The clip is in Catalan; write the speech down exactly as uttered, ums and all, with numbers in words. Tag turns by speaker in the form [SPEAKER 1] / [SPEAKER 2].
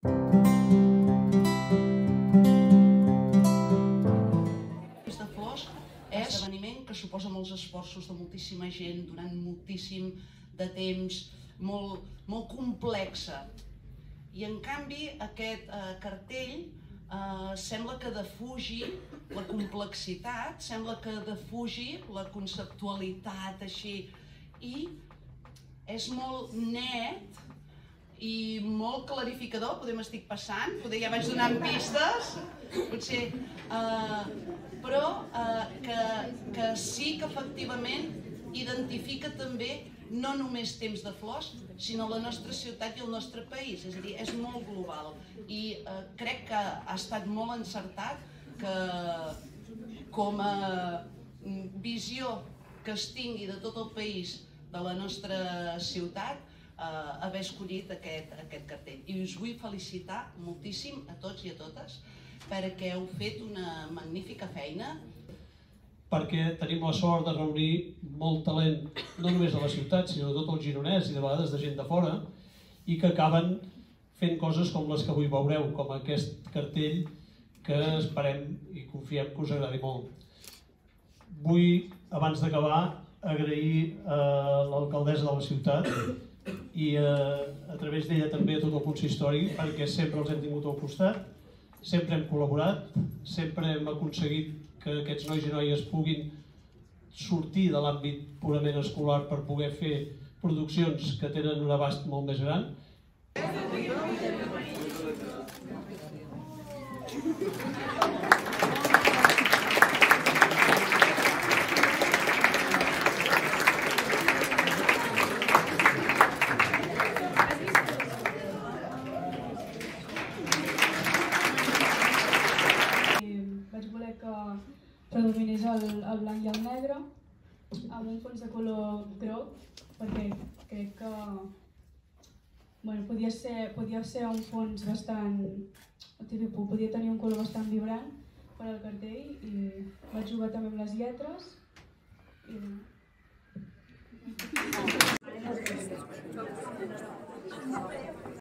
[SPEAKER 1] de flors és un esdeveniment que suposa molts esforços de moltíssima gent durant moltíssim de temps, molt, molt complexa. I en canvi aquest eh, cartell eh, sembla que defugi la complexitat, sembla que defugi la conceptualitat així, i és molt net i molt clarificador. Potser m'estic passant, potser ja vaig donant pistes, potser, eh, però eh, que, que sí que efectivament identifica també no només temps de flors, sinó la nostra ciutat i el nostre país. És a dir, és molt global. I eh, crec que ha estat molt encertat que com a visió que es tingui de tot el país de la nostra ciutat, eh, haver escollit aquest, aquest cartell. I us vull felicitar moltíssim a tots i a totes perquè heu fet una magnífica feina.
[SPEAKER 2] Perquè tenim la sort de reunir molt talent, no només de la ciutat, sinó de tot el gironès i de vegades de gent de fora, i que acaben fent coses com les que avui veureu, com aquest cartell que esperem i confiem que us agradi molt. Vull, abans d'acabar, agrair a l'alcaldessa de la ciutat i a, a través d'ella també a tot el consistori, perquè sempre els hem tingut al costat, sempre hem col·laborat, sempre hem aconseguit que aquests nois i noies puguin sortir de l'àmbit purament escolar per poder fer produccions que tenen un abast molt més gran.
[SPEAKER 3] Predominés el, el blanc i el negre, amb un fons de color groc, perquè crec que bueno, podia, ser, podia ser un fons bastant, podia tenir un color bastant vibrant per al cartell, i vaig jugar també amb les lletres. I...